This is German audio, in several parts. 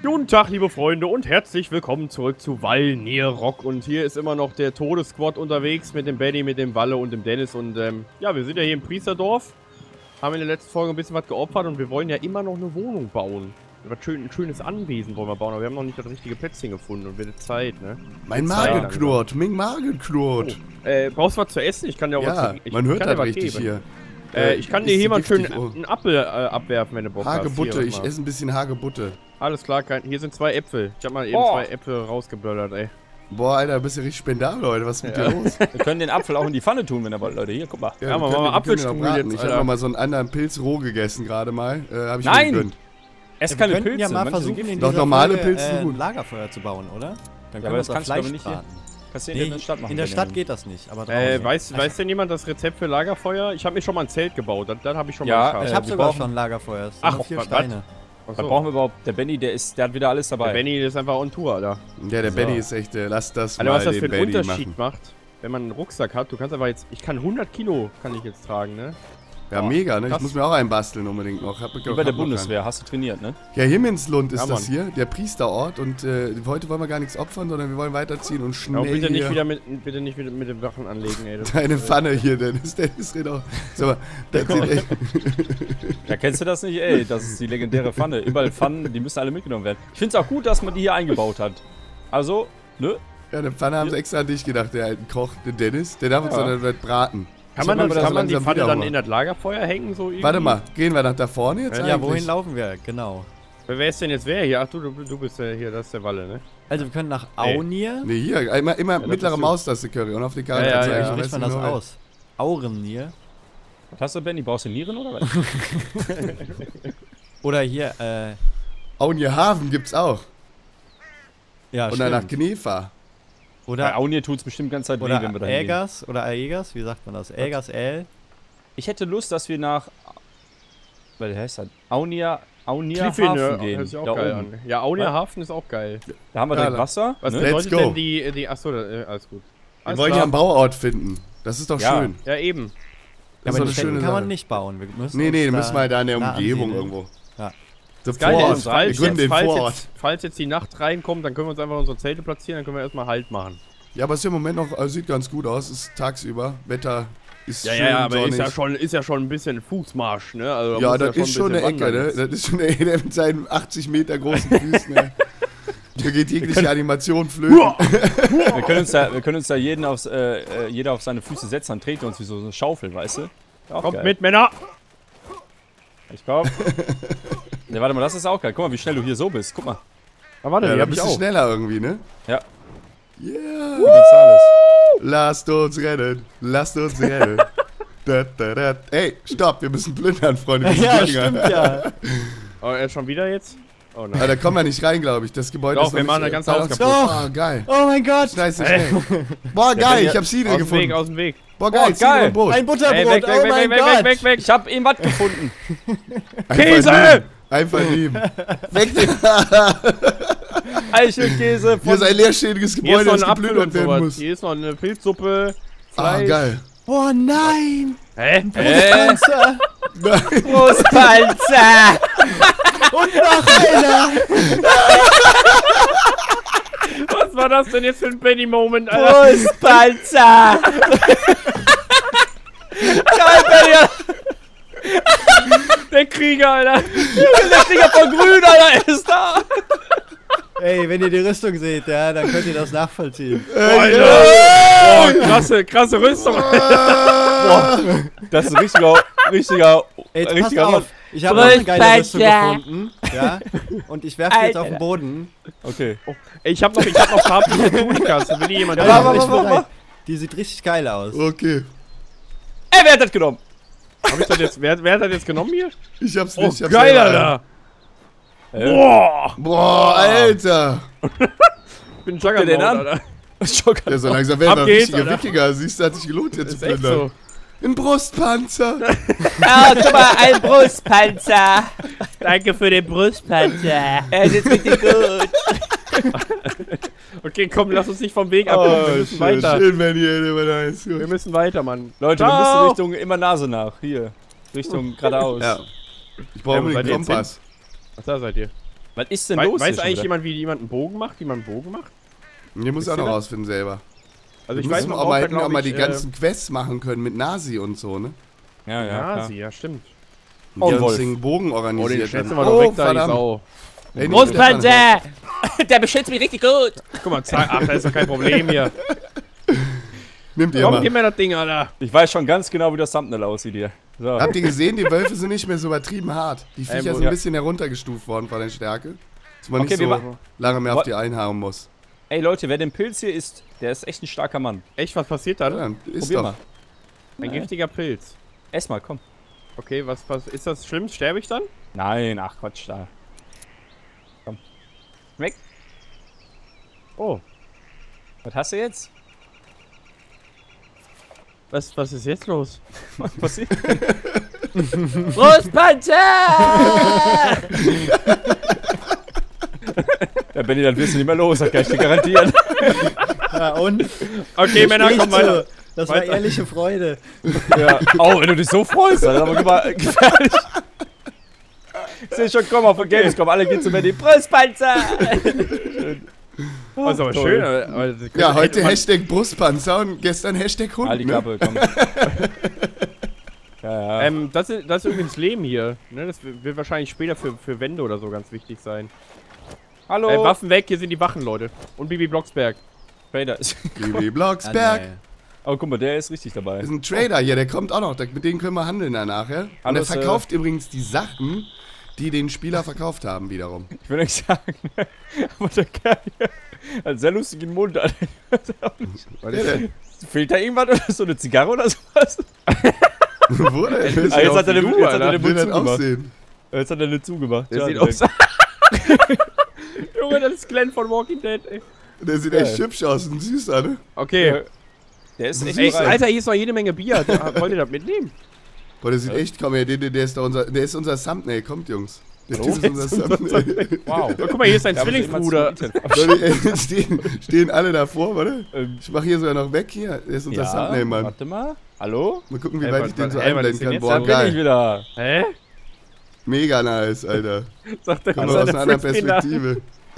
Guten Tag, liebe Freunde, und herzlich willkommen zurück zu Valnierrock. Und hier ist immer noch der Todessquad unterwegs mit dem Benny, mit dem Walle und dem Dennis. Und ja, wir sind ja hier im Priesterdorf, haben in der letzten Folge ein bisschen was geopfert und wir wollen ja immer noch eine Wohnung bauen. Ein schönes Anwesen wollen wir bauen, aber wir haben noch nicht das richtige Plätzchen gefunden und wird Zeit, ne? Mein Magen knurrt, mein Magen knurrt. Oh. Brauchst du was zu essen? Ich kann dir auch was zu, man hört das richtig hier. Ich kann dir hier mal schön einen Apfel abwerfen, wenn du Bock hast. Hagebutte, ich esse ein bisschen Hagebutte. Alles klar, hier sind 2 Äpfel. Ich hab mal eben 2 Äpfel rausgeböllert, ey. Boah, Alter, bist du richtig spendabel, Leute. Was ist mit dir los? Wir können den Apfel auch in die Pfanne tun, wenn ihr wollt, Leute. Hier, guck mal. Ja, wir mal Apfelstrudel jetzt. Ich habe mal so einen anderen Pilz roh gegessen gerade mal. Hab ich mir gegönnt. Ess keine Pilze. Ja, mal versuchen, in doch normale Pilze ein Lagerfeuer zu bauen, oder? Dann können wir das Fleisch nicht braten. Kannst du in der Stadt machen. In der Stadt geht das nicht, aber weiß denn jemand das Rezept für Lagerfeuer? Ich habe mir schon mal ein Zelt gebaut, dann habe ich schon mal geschafft. Ich habe sogar schon ein Lagerfeuer. Ach, 4 Steine. Was brauchen wir überhaupt? Der Benny, der hat wieder alles dabei. Der Benny ist einfach on Tour, Alter. Ja, der Benny ist echt, lass das Alter, mal was das für einen Benny Unterschied macht, wenn man einen Rucksack hat. Du kannst aber jetzt, ich kann 100 Kilo kann ich jetzt tragen, ne? Ja, mega, ne? Ich muss mir auch einen basteln unbedingt noch. Wie bei der Bundeswehr, hast du trainiert, ne? Ja, Himmelslund ist das hier, der Priesterort. Und heute wollen wir gar nichts opfern, sondern wir wollen weiterziehen und schnell bitte nicht wieder mit den Wachen anlegen, ey. Deine Pfanne hier, Dennis redet auch. So, das sieht echt... Ja, kennst du das nicht? Ey, das ist die legendäre Pfanne. Überall Pfannen, die müssen alle mitgenommen werden. Ich finde es auch gut, dass man die hier eingebaut hat. Also, ne? Ja, eine Pfanne haben sie extra an dich gedacht, der alten Koch, den Dennis. Der darf uns dann braten. Kann man die Pfanne dann in das Lagerfeuer hängen, so irgendwie? Warte mal, gehen wir nach da vorne jetzt Ja, wohin laufen wir? Genau. Wer ist denn jetzt wer hier? Ach, du bist ja hier, das ist der Walle, ne? Also wir können nach Aunir. Ne, hier, immer mittlere Maustaste Curry und auf die Karte Wie spricht man das aus? Aurennir. Was hast du, Benny? Brauchst du Nieren oder was? Oder hier, Aunir Hafen gibt's auch. Ja, und dann nach Knefa. Oder bei Aunir tut's bestimmt ganz Zeit weh, wenn wir da hingehen. Ägers oder Aegas, wie sagt man das? Ägers L. Ich hätte Lust, dass wir nach... Was heißt das? Aunir Hafen gehen. Hört sich auch geil an. Ja, Aunir Hafen ist auch geil. Da haben wir direkt Wasser. Was bedeutet denn die... Achso, alles gut. Wir wollen ja einen Bauort finden. Das ist doch schön. Ja, eben. Ja, aber die Städte kann man nicht bauen. Wir müssen müssen wir da in der Umgebung irgendwo. Ja. Das Geile ist, falls jetzt die Nacht reinkommt, dann können wir uns einfach unsere Zelte platzieren, dann können wir erstmal Halt machen. Ja, aber es ist im Moment noch, sieht ganz gut aus, ist tagsüber, Wetter ist schön aber sonnig. ist ja schon ein bisschen Fußmarsch, ne? Also, ja, das ist schon eine Ecke, ne? Das ist schon eine Ecke mit seinen 80 Meter großen Füßen, ne? Da geht jegliche Animation flöten. wir können uns da jeder auf seine Füße setzen, dann trägt er uns wie so eine Schaufel, weißt du? Kommt mit, Männer! Ich komm. Ne, warte mal, das ist auch geil. Guck mal, wie schnell du hier so bist. Guck mal. Ah, warte, ja, da bist du schneller irgendwie, ne? Ja. Yeah! Alles. Lasst uns rennen, lasst uns rennen. Ey, stopp, wir müssen plündern, Freunde. Ja, stimmt, ja. Oh, schon wieder jetzt? Oh nein. Da kommen wir nicht rein, glaube ich. Das Gebäude ist noch wir machen das ganze Haus kaputt. Oh, geil. Oh mein Gott. Scheiße, schnell. Boah, geil, ich hab Sidre gefunden. Aus dem Weg. Boah, geil, geil. Brot. Ein Butterbrot, oh mein Gott. Weg. Ich hab eben was gefunden. Käse! Einfach lieben. Weg den Eichelkäse. Hier ist ein leerstehendes Gebäude, das geplündert werden muss. Hier ist noch eine Pilzsuppe. Ah, geil. Oh nein. Hä? Brustpanzer. Nein. Brustpanzer. Und noch einer. Was war das denn jetzt für ein Benny-Moment, Alter? Brustpanzer. Geil, Benny! Der Krieger, Alter! Der Krieger von Grün, Alter, ist da! Ey, wenn ihr die Rüstung seht, ja, dann könnt ihr das nachvollziehen. Alter! Boah, krasse Rüstung! Boah, das ist richtiger Pass auf, ich habe eine geile Rüstung gefunden, ja, und ich werfe die jetzt auf den Boden. Okay. Oh, ey, ich hab noch farbliche Tunikas, will die jemand haben? Die sieht richtig geil aus. Okay. Ey, wer hat das genommen? Hab ich das jetzt, wer hat das jetzt genommen hier? Ich hab's nicht, Oh, geil, Alter! Boah, Alter! Ich bin Juggernaut, Alter. Ja, so langsam werden wir richtige Wikinger. Siehst du, hat sich gelohnt, jetzt zu plündern. So. Ein Brustpanzer! Ah, guck mal, ein Brustpanzer! Danke für den Brustpanzer! Er ist richtig gut! Okay, komm, lass uns nicht vom Weg ab. Wir müssen weiter. Schön, wenn ihr Wir müssen weiter, Mann. Leute, wir müssen Richtung immer Nase nach. Hier. Richtung geradeaus. Ja. Ich brauche den Kompass. Ach, da seid ihr. Was ist denn los? Weiß eigentlich jemand, wie jemand einen Bogen macht? Wie man einen Bogen macht? Den muss ich auch noch rausfinden selber. Also ich wir weiß müssen noch, auch mal die ganzen Quests machen können mit Nasi und so, ne? Ja, Nasi, ja stimmt. Die uns den Bogen organisiert. Den schätzen wir doch weg, da die Sau. Großpanzer! Der beschützt mich richtig gut! Guck mal, ach, da ist doch kein Problem hier. Nimmt ihr Komm, mal. gib mir das Ding, Alter. Ich weiß schon ganz genau, wie das Thumbnail aussieht hier. So. Habt ihr gesehen, die Wölfe sind nicht mehr so übertrieben hart. Die Viecher sind ein bisschen heruntergestuft worden von der Stärke. Dass man nicht so lange mehr auf die einhauen muss. Ey Leute, wer den Pilz hier isst, der ist echt ein starker Mann. Echt, was passiert da? Ja, ist Probier doch. mal. Ein giftiger Pilz. Ess mal, komm. Okay, was ist das schlimm? Sterbe ich dann? Nein, ach Quatsch, da. Komm. Weg. Oh. Was hast du jetzt? Was ist jetzt los? Was passiert? Großpanzer! Ja, Benni, dann wirst du nicht mehr los, das kann ich dir garantieren. Ja, und? Okay, Männer, komm weiter. Das war ehrliche Freude. Ja, auch wenn du dich so freust, dann aber gefährlich. Ich sehe schon, komm auf von Gamescom, alle gehen zu Benni. Brustpanzer! Oh, ist aber schön. Aber das könnte Ja, heute echt- Hashtag Brustpanzer und gestern Hashtag Hund, Halt die ne? Klappe, komm. Ja, ja. Das ist übrigens Leben hier. Ne, das wird wahrscheinlich später für Wände oder so ganz wichtig sein. Hallo! Waffen weg, hier sind die Wachen, Leute. Und Bibi Blocksberg. Trader ist. Bibi Blocksberg. Oh, guck mal, der ist richtig dabei. Ist ein Trader hier, der kommt auch noch. Mit dem können wir handeln danach, ja? Und Hallo, der verkauft übrigens die Sachen, die den Spieler verkauft haben, wiederum. Ich will nicht sagen, aber der Kerl hier hat einen sehr lustigen Mund. Alter. Fehlt da irgendwas oder so eine Zigarre oder sowas? Wo denn? Ah, jetzt hat er den Mund Will das zugemacht. aussehen? Jetzt hat er den zugemacht. Der Ja, sieht direkt. aus. Junge, das ist Glenn von Walking Dead, ey. Der sieht echt hübsch aus, ein süßer, ne? Okay. Der ist echt Ey, bereit. Alter, hier ist noch jede Menge Bier. Wollt ihr das mitnehmen? Boah, der sieht echt, komm her, der ist da der ist unser Thumbnail, kommt Jungs. Der Typ ist unser Thumbnail. Wow. Oh, guck mal, hier ist ein Ja, aber Zwillingsbruder. Leute, stehen alle davor, warte. Ich mach hier sogar noch weg hier. Der ist unser Ja, Thumbnail, Mann. warte mal. Hallo? Mal gucken, wie Ey, weit ich den so was ist einblenden denn kann. jetzt? Boah, Da bin ich geil. wieder. Hä? Mega nice, Alter. Sagt der Kommen wir aus einer anderen Fritz-Kinder. Perspektive.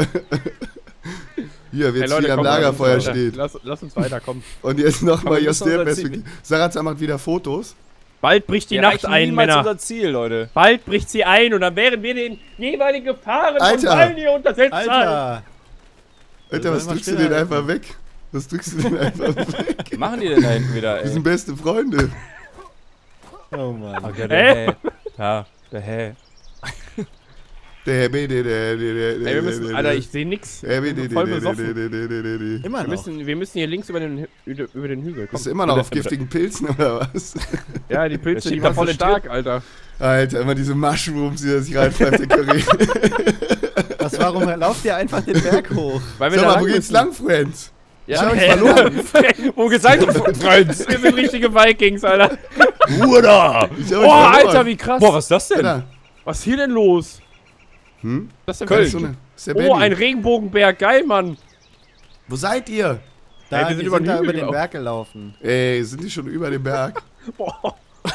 Hier, wie Hey jetzt Leute, wieder am komm, Lagerfeuer lass uns weiter. steht. Lass uns weiterkommen. Und jetzt nochmal Aber wir aus müssen der unser Perspektive. Sarazar macht wieder Fotos. Bald bricht die Wir Nacht erreichen ein, niemals Männer. unser Ziel, Leute. Bald bricht sie ein und dann wären wir den jeweiligen Gefahren Alter. von Wallen hier untersetzt. Alter! Alter, was soll drückst mal du den stillhalten. einfach weg? Was drückst du den einfach weg? Was machen die denn da hinten wieder, Wir ey? sind beste Freunde. Oh Mann. Okay, Hä? Ja, der Hä. Der Ey, wir müssen, Alter, ich sehe nix. Ich bin voll besoffen. Immer noch. Wir müssen hier links über den Hügel. Komm. Bist du immer noch auf giftigen Pilzen oder was? Ja, die Pilze, Der die schiebt waren da voll voll stark, Alter. Alter, immer diese Mushrooms, die er sich reinpfeift, der Curry. Warum lauft ihr einfach den Berg hoch? Weil wir Sag da mal, wo lang geht's müssen. lang, Friends? Ja, Schau, ich hä? verloren. Wo gesagt, Friends. Wir sind richtige Vikings, Alter. Ruhe da. Ich hab Oh, euch verloren. Alter, wie krass. Boah, was ist das denn? Alter. Was ist hier denn los? Hm? Das ist Das denn ist so eine- das ist der Oh, Benny. ein Regenbogenberg. Geil, Mann. Wo seid ihr? Da, Ey, wir wir sind sind über den da Hügel über den gelaufen. Berg gelaufen. Ey, sind die schon über dem Berg? Boah.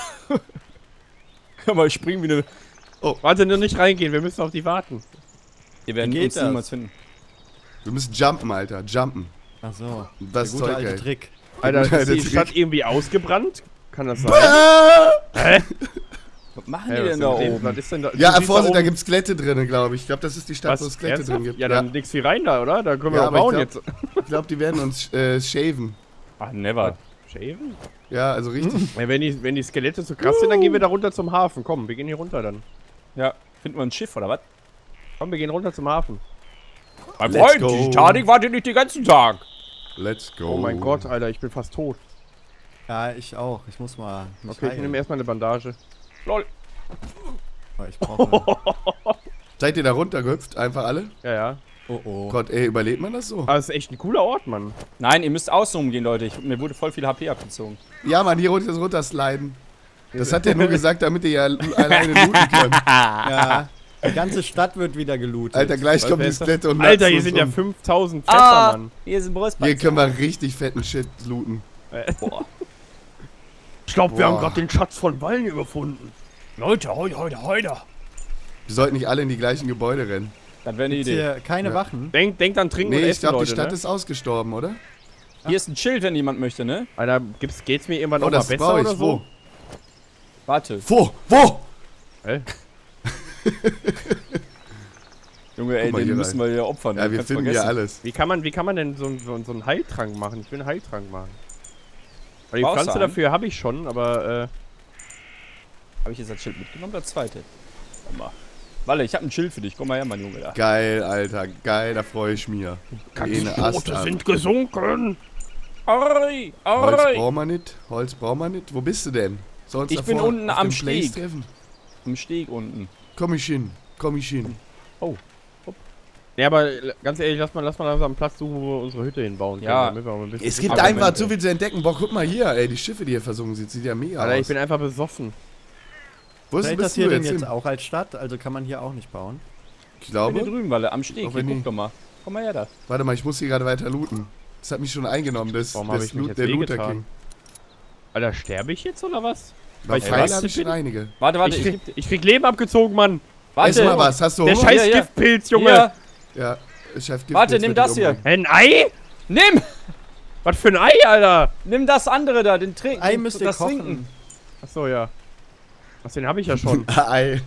Hör mal, ich spring wie eine... Warte, nur nicht reingehen. Wir müssen auf die warten. Ihr werdet Wie geht uns das? niemals finden. Wir müssen jumpen, Alter. Jumpen. Ach so. Das Der gute Zeug, alte ey. Trick. Alter, guter ist die Trick. Stadt irgendwie ausgebrannt? Kann das sein? Ah! Was machen Hä, die was denn da ist oben? Was ist denn da? Ja, Du siehst Vorsicht, da oben- gibt's Skelette drin, glaube ich. Ich glaube, das ist die Stadt, wo es Was? Skelette Ernsthaft? drin gibt. Ja, dann nix wie rein da, oder? Da können wir Ja, doch aber bauen ich jetzt. Ich glaube, die werden uns shaven. Ach, never. Shaven? Ja, also richtig. Ja, wenn die Skelette so krass sind, dann gehen wir da runter zum Hafen. Komm, wir gehen hier runter dann. Ja, finden wir ein Schiff, oder was? Komm, wir gehen runter zum Hafen. Mein Let's Freund, go. die Titanic wartet nicht den ganzen Tag. Let's go. Oh mein Gott, Alter, ich bin fast tot. Ja, ich auch. Ich muss mal. mich Okay, ich heilen. nehme erstmal eine Bandage. Lol. Oh, ich brauche. Seid ihr da runtergehüpft? Einfach alle? Ja, ja. Oh. Gott, ey, überlebt man das so? Aber es ist echt ein cooler Ort, Mann. Nein, ihr müsst außen umgehen, Leute. Mir wurde voll viel HP abgezogen. Ja, Mann, hier runtersliden. Das hat er nur gesagt, damit ihr ja alleine looten könnt. Ja. Die ganze Stadt wird wieder gelootet. Alter, gleich Was, kommen wer die ist das? Skelette und Alter, natzen hier uns sind ja um. 5000 Fässer, Mann. Hier ist ein Brustpanzer. Hier können wir richtig fetten Shit looten. Boah. Ich glaube, wir Boah. haben gerade den Schatz von Wallen gefunden. Leute, heute. Wir sollten nicht alle in die gleichen Gebäude rennen. Das wäre eine Idee. Hier keine Wachen. Denkt an Trinken und Essen, ich glaube, Leute, die Stadt ne? ist ausgestorben, oder? Hier ist ein Schild, wenn jemand möchte, ne? Alter, geht's mir irgendwann Oh, noch mal das besser brauche oder ich. so? Warte. Wo? Hä? Junge, ey, Guck mal den hier müssen wir hier opfern. Ja, den wir kannst du finden ja vergessen. alles. Wie kann man denn so einen Heiltrank machen? Ich will einen Heiltrank machen. Weil die Brauchst du Pflanze einen? dafür habe ich schon, aber Habe ich jetzt das Schild mitgenommen, das zweite? Komm mal. Walle, ich habe ein Schild für dich. Komm mal her, mein Junge. Da. Geil, Alter. Geil, da freue ich mich. Eine Ast ab. sind gesunken. Oi, Holz oi. brauchen wir nicht. Wo bist du denn? Sollen wir uns Ich bin davor unten auf am dem Place Steg. treffen? Am Steg unten. Komm ich hin. Ja, aber ganz ehrlich, lass mal langsam einen Platz suchen, wo wir unsere Hütte hinbauen können. Ja. Damit wir auch ein bisschen Es gibt Argumente. einfach zu viel zu entdecken. Boah, guck mal hier, ey. Die Schiffe, die hier versunken sind, sieht ja mega Alter, aus. ich bin einfach besoffen. Wo Fällt das bist hier du denn jetzt jetzt hin? auch als Stadt? Also kann man hier auch nicht bauen? Ich Ich bin hier glaube. drüben, Walle, am Steg. Auch Hier, wenn die- guck doch mal. Komm mal her da. Warte mal, ich muss hier gerade weiter looten. Das hat mich schon eingenommen, Warum hab ich mich jetzt der Looter wehgetan? King. Alter, sterbe ich jetzt oder was? Bei ich Pfeilen weiß, habe ich ich schon bin- einige. Warte, Ich krieg Leben abgezogen, Mann. Ess mal Warte. was, hast du Der Hunger? scheiß Hier. Giftpilz, Junge. Hier. Ja, ich hab Gift. Warte, jetzt nimm wird das die hier. umbringen. Ein Ei? Nimm! Was für ein Ei, Alter? Nimm das andere da, den Trinken. Ei müsst ihr das kochen. Trinken. Achso, ja. Was, den habe ich ja schon. Ei.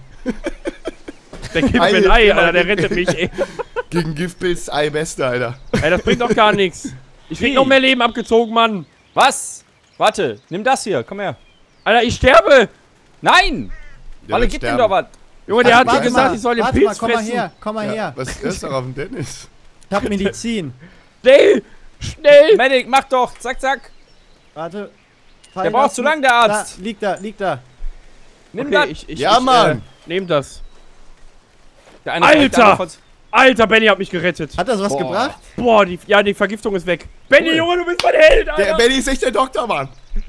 Der gibt mir Ei, ein Ei, ja, Alter, der rettet mich, ey. Gegen Giftpilz, Ei, Beste, Alter. Ey, das bringt doch gar nichts. Ich krieg Wie? noch mehr Leben abgezogen, Mann. Was? Warte, nimm das hier, komm her. Alter, ich sterbe. Nein! Der Walle, wird gib ihm sterben. doch was. Junge, der hat mir Warte gesagt, mal, ich soll den warte Pilz mal, komm mal fressen. her, komm mal Ja, her. was ist doch auf dem Dennis? Ich hab Medizin. Schnell, schnell. Medic, mach doch, zack, zack. Warte. Der braucht zu lang, der Arzt. Da, liegt da. Nimm Okay, das. Ja, Mann. Nehm das. Der eine- Alter! der andere- Alter, Benny hat mich gerettet. Hat das was Boah. gebracht? Boah, die Vergiftung ist weg. Benny, Cool. Junge, du bist mein Held, Alter. Der Benny ist echt der Doktor, Mann.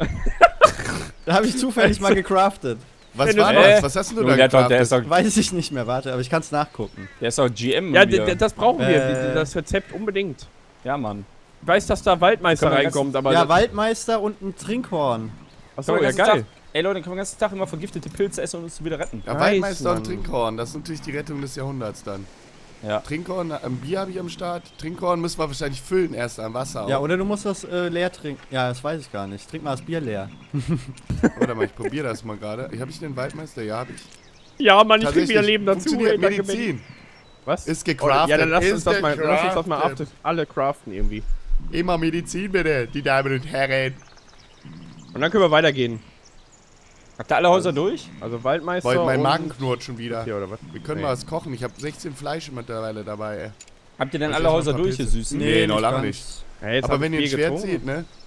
Da habe ich zufällig mal gecraftet. Was Dennis, war ey. das? Was hast denn du Junge, da der, hat doch, der, gecraftet? ist doch, Weiß ich nicht mehr, warte, aber ich kann es nachgucken. der ist doch GM. Ja, wieder. das brauchen wir, das Äh. Rezept unbedingt. Ja, Mann. Ich weiß, dass da Waldmeister Können wir reinkommt, aber... Ja, Waldmeister und ein Trinkhorn. Achso, Können wir ja, den ganzen geil. Tag, ey Leute, können wir den ganzen Tag immer vergiftete Pilze essen und uns wieder retten. Ja, Nice, Waldmeister und Mann. Trinkhorn. Das ist natürlich die Rettung des Jahrhunderts dann. Ja. Trinkhorn, Bier habe ich am Start. Trinkhorn müssen wir wahrscheinlich füllen erst am Wasser. Ja, auch. oder du musst das leer trinken. Ja, das weiß ich gar nicht. Trink mal das Bier leer. Warte mal, ich probiere das mal gerade. Habe ich den Waldmeister? Ja, habe ich. Ja, Mann, ich krieg Tatsächlich wieder Leben dazu. funktioniert ey, danke, Benny. Medizin. Was? Ist Oh, gecraftet. ja, dann lass uns Ist das mal gecraftet. alle craften irgendwie. Immer Medizin bitte, die Damen und Herren. Und dann können wir weitergehen. Habt ihr alle Häuser durch? Also Waldmeister Boah, mein und... Magen knurrt schon wieder. Hier, oder was? Wir können Nee. mal was kochen. Ich habe 16 Fleisch mittlerweile dabei, ey. Habt ihr denn Ich alle ess mal Häuser ein paar durch, ihr Pilze. Süßen? Nee, noch nicht lange ganz. nicht. Hey, jetzt Aber hab wenn ich ihr ein Bier Schwert getrunken. seht, ne?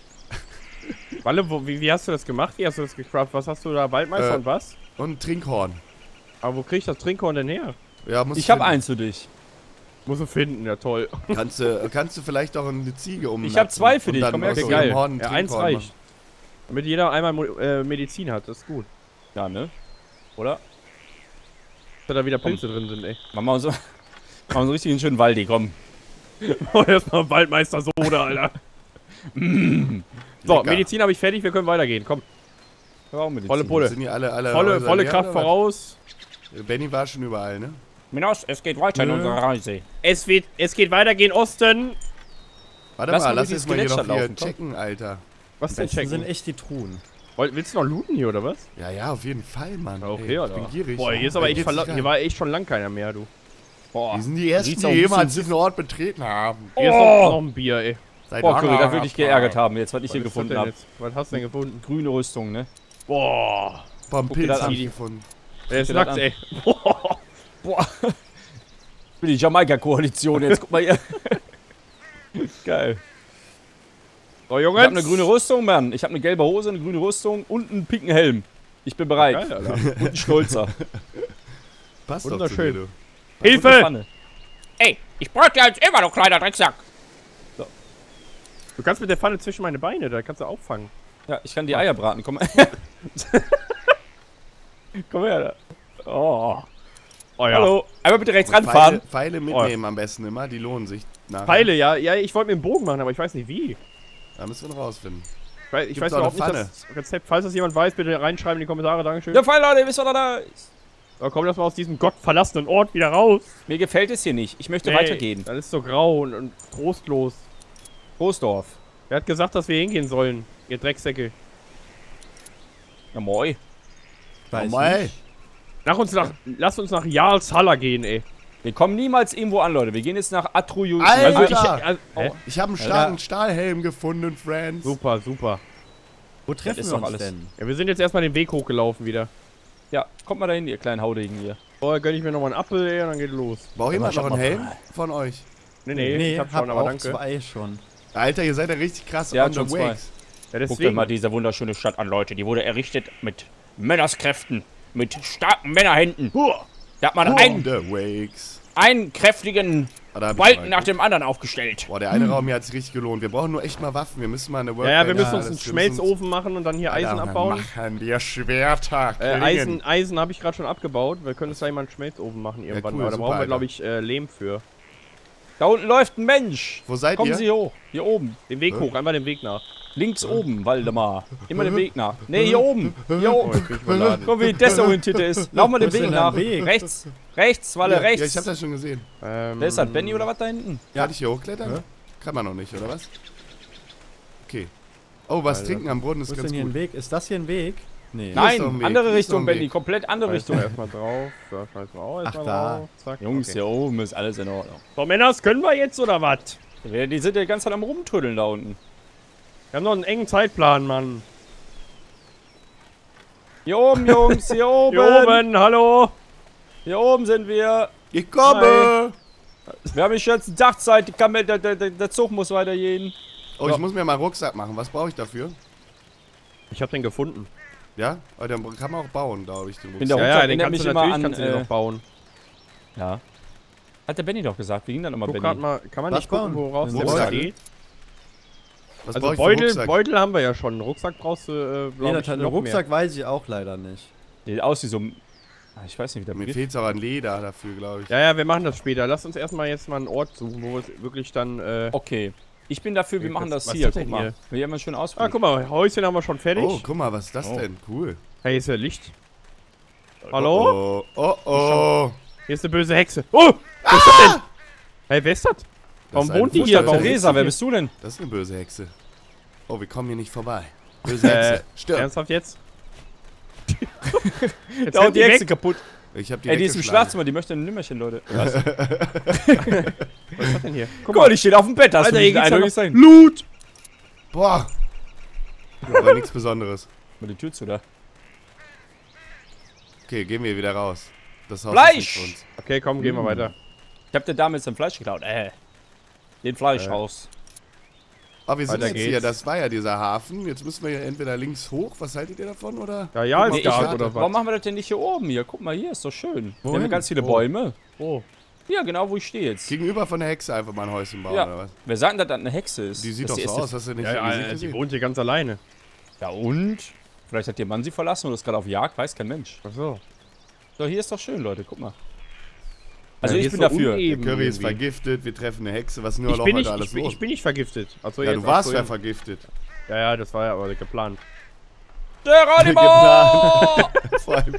Walle, wie hast du das gemacht? Wie hast du das gecraftet? Was hast du da? Waldmeister und was? Und ein Trinkhorn. Aber wo krieg ich das Trinkhorn denn her? Ja, muss Ich hab finden. eins für dich. Muss ich finden, ja toll. Kannst du vielleicht auch eine Ziege um. Ich hab zwei für dich, komm her, aus okay, ihrem geil. Horn ein Ja, eins Trinkhorn reicht. Damit jeder einmal Medizin hat, das ist gut. Ja, ne? Oder? Dass da wieder Pilze drin sind, ey. Machen wir uns so einen richtigen schönen Waldi, komm. Oh, erstmal Waldmeister Soda, Alter. So, Lecker. Medizin habe ich fertig, wir können weitergehen. Komm, volle machen. Pulle. Sind hier alle Volle Häuser leer, Kraft oder was? voraus. Benny war schon überall, ne? Minos, es geht weiter in Nö. unserer Reise. Es geht weiter gen Osten. Warte Lass mal, mal lass die jetzt mal hier noch Skelettstadt hier laufen, komm. checken, Alter. Was denn Das sind checken? echt die Truhen. Willst du noch looten hier, oder was? Ja, ja, auf jeden Fall, Mann. Okay, Ey, ich Alter. bin gierig. Boah, hier ist aber Da echt geht's nicht hier rein. war echt schon lang keiner mehr, du. Boah. Die sind die ersten, Riecht's die auch ein jemals bisschen- diesen Ort betreten haben. Hier ist noch ein Bier, ey. Seit Boah, Curry, da langer würde ich Zeit. geärgert haben, jetzt, was ich Was hier ist das gefunden denn habe. jetzt? Was hast du denn gefunden? Grüne Rüstung, ne? Boah. Boah, einen Guck dir Pilz das hab an. ich gefunden. Der ist dir das nackt, an. ey. Boah. Boah. Ich bin die Jamaika-Koalition jetzt, guck mal hier. Geil. So, Ich Jungs. habe eine grüne Rüstung, Mann. Ich habe eine gelbe Hose, eine grüne Rüstung und einen pinken Helm. Ich bin bereit. Geil, Alter. Und einen Stolzer. Passt doch Wunderschön. zu dir, du. Und eine Hilfe! Pfanne. Ey, ich brauch dir als immer, du kleiner Drecksack. Du kannst mit der Pfanne zwischen meine Beine, da kannst du auffangen. Ja, ich kann die Eier braten. Komm mal. Komm her. Da. Oh. Oh ja. Hallo. Einmal bitte rechts ranfahren. Pfeile mitnehmen am besten immer, die lohnen sich nachher. Pfeile, ja. Ja, ich wollte mir einen Bogen machen, aber ich weiß nicht wie. Da müssen wir noch rausfinden. Ich Gibt's weiß auch überhaupt eine nicht das Rezept. Falls das jemand weiß, bitte reinschreiben in die Kommentare. Dankeschön. Der Pfeil, Leute, wisst ihr, was da ist? So, komm, lass mal aus diesem gottverlassenen Ort wieder raus. Mir gefällt es hier nicht. Ich möchte weitergehen. Das ist so grau und trostlos. Großdorf. Wer hat gesagt, dass wir hingehen sollen? Ihr Drecksäcke. Ja, moi. Lass uns nach Jarlshalla gehen, ey. Wir kommen niemals irgendwo an, Leute. Wir gehen jetzt nach Atruyu. Alter! Ich habe einen starken Stahlhelm gefunden, Friends. Super, super. Wo treffen wir uns denn? Ja, wir sind jetzt erstmal den Weg hochgelaufen wieder. Ja, kommt mal dahin, ihr kleinen Haudegen hier. Vorher gönne ich mir nochmal einen Apfel, ey, und dann geht los. Braucht jemand noch einen Helm von euch? Nee, ich hab schon, aber danke. 2 schon. Alter, ihr seid ja richtig krass Ja, on the schon 2. ways. Ja, Guckt euch mal diese wunderschöne Stadt an, Leute. Die wurde errichtet mit Männerskräften. Mit starken Männerhänden. Da hat man einen kräftigen Balken nach dem anderen aufgestellt. Boah, der eine Raum hier hat sich richtig gelohnt. Wir brauchen nur echt mal Waffen. Wir müssen mal eine Ja, wir müssen uns einen Schmelzofen machen und dann hier Eisen abbauen. Machen wir Schwerter. Eisen habe ich gerade schon abgebaut. Wir können uns da mal einen Schmelzofen machen irgendwann. Ja, cool, aber da super, brauchen wir, glaube ich, Lehm für. Da unten läuft ein Mensch. Wo seid ihr? Kommen Sie hoch. Hier oben. Den Weg hoch, einmal den Weg nach. Links oben, Waldemar. Immer den Weg nach. Ne, hier oben. Hier oben. Oh, Guck, wie desorientiert er ist. Lauf mal den Weg nach. Rechts. Rechts, Walle, rechts. Ja, ich hab das schon gesehen. Wer ist das? Benny oder was da hinten? Ja. Kann ich hier hochklettern? Kann man noch nicht, oder was? Okay. Oh, was trinken am Brunnen ist ganz Hier gut. ein Weg? Ist das hier ein Weg? Nee. Nein, andere Richtung, Benny. Komplett andere Richtung. Erstmal drauf. Da scheiß mal auch erstmal da. drauf. Zack. Jungs, hier oben ist alles in Ordnung. So, Männers, können wir jetzt oder was? Die sind ja die ganze Zeit am Rumtrödeln da unten. Wir haben noch einen engen Zeitplan, Mann. Hier oben, Jungs, hier oben. Hier oben, hallo. Hier oben sind wir. Ich komme! Wir haben jetzt Dachzeit. Der Zug muss weitergehen. Oh, ich muss mir mal einen Rucksack machen. Was brauche ich dafür? Ich habe den gefunden. Ja? Oh, den kann man auch bauen, glaube ich, den In der Rucksack. Rucksack den erinnert kannst mich du immer natürlich an, kannst du den noch bauen. Ja. Hat der Benny doch gesagt. Wie ging dann immer Guck Benny? grad mal, kann man Was nicht gucken, bauen? woraus Den der Rucksack? besteht? Was Also brauche ich für einen Rucksack? Beutel haben wir ja schon. Einen Rucksack brauchst du, glaube ich, Den noch Rucksack weiß ich auch leider nicht. Sieht aus wie so ein... Ich weiß nicht, wie der Mir Begriff... fehlt auch an Leder dafür, glaube ich. mehr. Ja, wir machen das später. Lass uns erstmal jetzt mal einen Ort suchen, wo wir es wirklich dann, Okay. Ich bin dafür, wir machen das was hier. ist das Guck denn mal. Wir haben einen schönen Ausflug. Ah, guck mal, Häuschen haben wir schon fertig. Oh, guck mal, was ist das denn? Cool. Hey, hier ist ja Licht. Hallo? Oh. Hier ist eine böse Hexe. Oh! Was ist das denn? Hey, wer ist das? Warum ist ein wohnt die Fußball- hier? Warum Theresa, wer bist du denn? Das ist eine böse Hexe. Oh, wir kommen hier nicht vorbei. Böse Hexe. Stirb. Ernsthaft jetzt? Jetzt Da haut rennt die die Hexe weg. kaputt. Ich hab die Ey, die ist im weggeschlagen. Schlafzimmer, die möchte ein Nimmerchen, Leute. Was? Was ist das denn hier? Guck mal, die steht auf dem Bett. Das Alter, muss hier nicht geht's ja eindeutig noch- sein. Blut! Boah. Aber nichts Besonderes. Mal die Tür zu da. Okay, gehen wir wieder raus. Das Haus Fleisch! ist nicht für uns. Okay, komm, gehen wir weiter. Ich hab der Dame jetzt ein Fleisch geklaut. Den Fleisch raus. Oh, wir sind Weiter jetzt geht's. hier. Das war ja dieser Hafen. Jetzt müssen wir hier entweder links hoch. Was haltet ihr davon, oder? Ja, Guck mal, ist ob da die oder Karte- Warum was? machen wir das denn nicht hier oben? Hier, guck mal, hier ist doch schön. Hier haben wir Wohin? ganz viele Wo? Bäume. Oh. Ja, genau, wo ich stehe jetzt. Gegenüber von der Hexe einfach mal ein Häuschen bauen, Ja. oder was? Wer sagt denn, dass das eine Hexe ist? Die sieht Das doch ist so die aus. Hast du nicht Ja, ihr Gesicht ja, die gesehen? wohnt hier ganz alleine. Ja und? Vielleicht hat ihr Mann sie verlassen oder ist gerade auf Jagd, weiß kein Mensch. Ach so. So, hier ist doch schön, Leute, guck mal. Also Ja, ich hier bin ist so dafür. uneben Curry ist irgendwie. vergiftet, wir treffen eine Hexe. Was ist denn Ich bin, heute nicht, alles los? ich bin nicht vergiftet. Also Ja, jetzt du warst auch ja so vergiftet. Ja, das war ja aber geplant. Geronimo! Vor allem.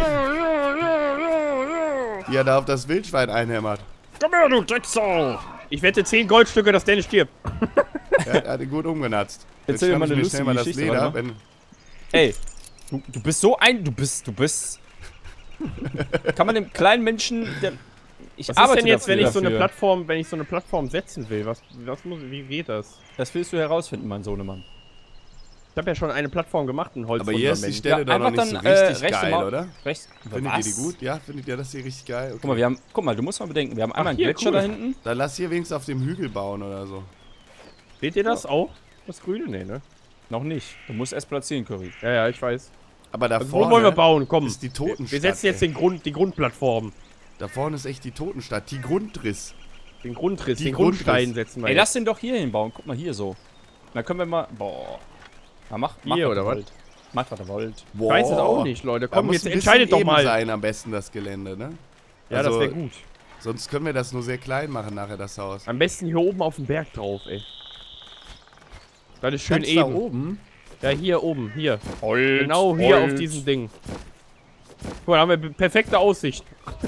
Ja, da auf das Wildschwein einhämmert. Komm her, du Drecksau! Ich wette 10 Goldstücke, dass Dennis stirbt. Er hat ihn gut umgenatzt. Erzähl dir schnapp mal ich eine mir schnell lustige mal das Geschichte, Leder, warte wenn... Ey, du bist so ein... Du bist... Kann man dem kleinen Menschen... Ich Was ist arbeite denn jetzt, wenn ich so eine dafür. Plattform, setzen will? Wie geht das? Das willst du herausfinden, mein Sohnemann. Ich habe ja schon eine Plattform gemacht, ein Aber hier ist die Holzfundament. Stelle doch noch einfach nicht so dann, richtig rechte geil, Maus- oder? Rechts. Findet ihr die gut? Ja, findet ihr das hier richtig geil? Okay. Guck mal, du musst mal bedenken, wir haben einmal einen hier, Gletscher cool. da hinten. Dann lass hier wenigstens auf dem Hügel bauen oder so. Seht ihr das auch? Das Grüne? Nee, ne? Noch nicht. Du musst erst platzieren, Curry. Ja, ich weiß. Aber da Also, wo wollen wir bauen? Komm. ist die Totenstadt. Wir setzen jetzt ey. die Grundplattform. Da vorne ist echt die Totenstadt, die Grundriss. Den Grundriss, Die den Grundriss. Grundstein setzen wir Ey, jetzt. lass den doch hier hinbauen. Guck mal hier so. Dann können wir mal... Boah. Na, mach Hier, was oder ihr was? wollt. Macht, was ihr wollt. Ich weiß es auch nicht, Leute. Da Komm, muss jetzt ein bisschen entscheidet doch eben mal. sein am besten das Gelände, ne? Ja, Also, das wäre gut. Sonst können wir das nur sehr klein machen nachher, das Haus. Am besten hier oben auf dem Berg drauf, ey. Das ist schön Ganz da eben. oben. Ja, hier oben, hier. Holz, Genau hier Holz. auf diesem Ding. Guck mal, da haben wir perfekte Aussicht.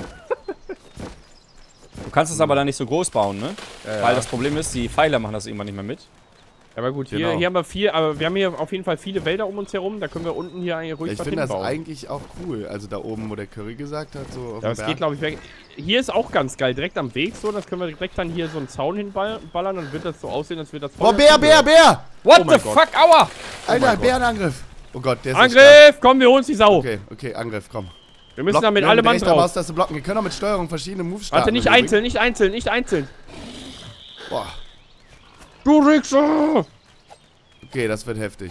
Du kannst es aber dann nicht so groß bauen, ne? Weil das Problem ist, die Pfeiler machen das irgendwann nicht mehr mit. Aber gut, hier haben wir aber wir haben hier auf jeden Fall viele Wälder um uns herum, da können wir unten hier eigentlich ruhig was hinbauen. Ich finde das eigentlich auch cool, also da oben, wo der Curry gesagt hat, so auf das geht, glaube ich, weg. Hier ist auch ganz geil, direkt am Weg so, das können wir direkt dann hier so einen Zaun hinballern, dann wird das so aussehen, als wird das voll... Oh, Bär! What the fuck, aua! Alter, Bärenangriff! Oh Gott, der ist Angriff! Komm, wir holen uns die Sau! Okay, Angriff, komm. Wir müssen da mit allem Mann drauf. Maustaste blocken. Wir können auch mit Steuerung verschiedene Moves starten. Warte, nicht einzeln. Boah. Du Wichser! Okay, das wird heftig.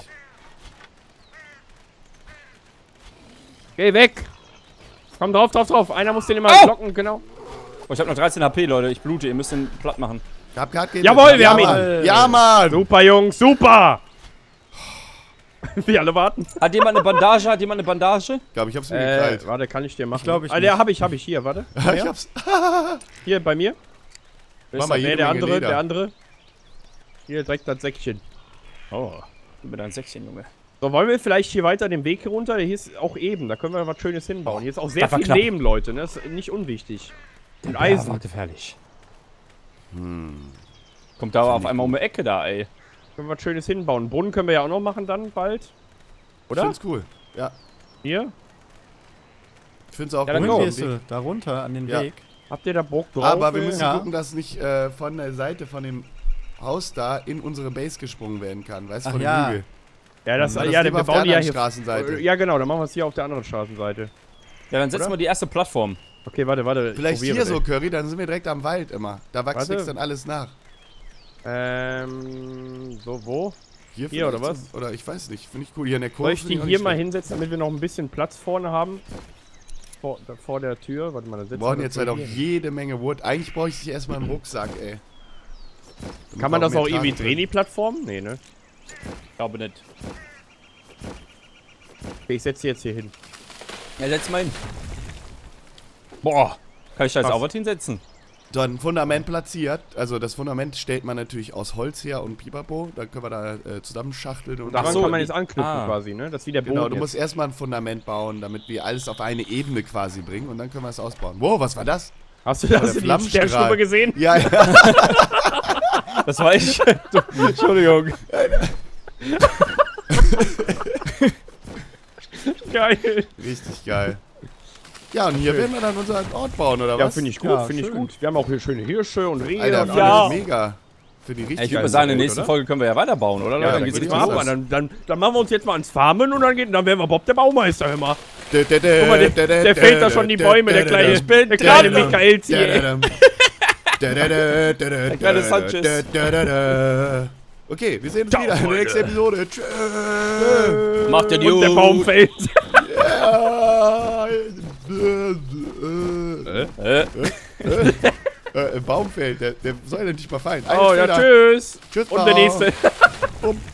Geh weg! Komm drauf. Einer muss den immer blocken, genau. Oh, ich hab noch 13 HP, Leute. Ich blute. Ihr müsst den platt machen. Jawohl, wir haben ihn! Ja, Mann! Super, Jungs, super! Wir alle warten. Hat jemand eine Bandage? Ich glaube, ich hab's mir geknallt. Warte, kann ich dir machen? Glaube ich. Ja, hab ich hier, warte. Ich hab's. Hier, bei mir. Mama, der andere. Hier, direkt das Säckchen. Oh, mit einem Säckchen, Junge. So, wollen wir vielleicht hier weiter den Weg hier runter? Hier ist auch eben, da können wir was Schönes hinbauen. Hier ist auch sehr viel Leben, Leute, ne? Das ist nicht unwichtig. Und Eisen. Ja, gefährlich. Kommt da aber auf einmal um die Ecke da, ey. Können wir was Schönes hinbauen. Brunnen können wir ja auch noch machen dann bald. Oder? Ich find's cool. Ja. Hier? Ich find's auch cool. cool. Gehst du da runter an den Weg. Habt ihr da Bock drauf? Aber wir müssen gucken, dass nicht von der Seite von dem Haus da in unsere Base gesprungen werden kann. Weißt du, von dem Hügel. Ja, wir bauen die ja hier. Straßenseite. Ja, genau, dann machen wir es hier auf der anderen Straßenseite. Ja, dann setzen wir die erste Plattform. Okay, warte. Vielleicht hier so, Curry, dann sind wir direkt am Wald immer. Da wächst dann alles nach. So, wo? Hier oder was? Oder ich weiß nicht, finde ich cool. Hier in der Kurve. Soll ich die hier mal hinsetzen, damit wir noch ein bisschen Platz vorne haben? Vor der Tür. Warte mal, da sitzen wir. Wir brauchen jetzt halt auch jede Menge Wood. Eigentlich bräuchte ich erstmal einen Rucksack, ey. Kann man das auch irgendwie drehen, die Plattform? Nee, ne? Ich glaube nicht. Okay, ich setze jetzt hier hin. Ja, setz mal hin. Boah, kann ich da jetzt auch was hinsetzen? Dann Fundament platziert. Also das Fundament stellt man natürlich aus Holz her und Pipapo. Dann können wir da zusammenschachteln. Und daran kann man jetzt anknüpfen quasi, ne? Das ist wie der Boden. Genau, du musst erstmal ein Fundament bauen, damit wir alles auf eine Ebene quasi bringen. Und dann können wir es ausbauen. Wow, was war das? Hast du das in der Sternschnuppe gesehen? Ja. Das war ich. Entschuldigung. Geil. Richtig geil. Ja, und hier werden wir dann unseren Ort bauen, oder was? Ja, finde ich gut, finde ich gut. Wir haben auch hier schöne Hirsche und Rehe. Alter, und ja, mega. Für die ich würde sagen, in der nächsten Folge können wir ja weiterbauen, oder? Ja, dann geht's mal ab. Dann machen wir uns jetzt mal ans Farmen und dann werden wir Bob der Baumeister immer. Guck mal, der fällt da schon die Bäume, der kleine Michael zieht. Der kleine Sanchez. Okay, wir sehen uns wieder in der nächsten Episode. Tschüss. Macht den Jungen. Und der Baum fällt. Baum fällt, der soll ja nicht mal fallen. Oh ja, tschüss. Tschüss. Und der nächste.